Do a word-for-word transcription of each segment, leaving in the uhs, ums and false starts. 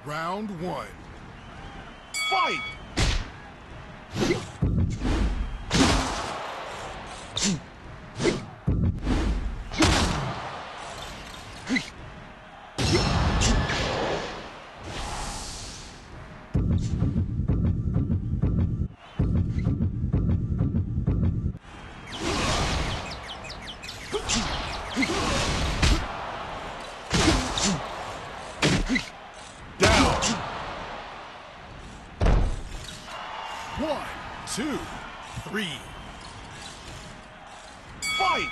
Round one. Fight! One, two, three. Fight!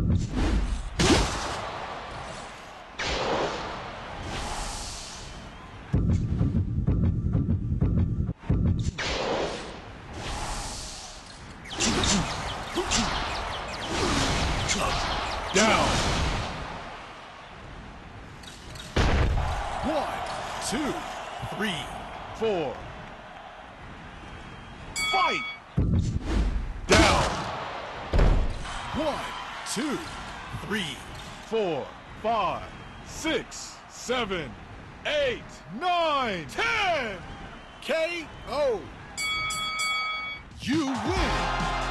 Down. One, two, three, four. Fight! Down! One, two, three, four, five, six, seven, eight, nine, ten! K O! You win!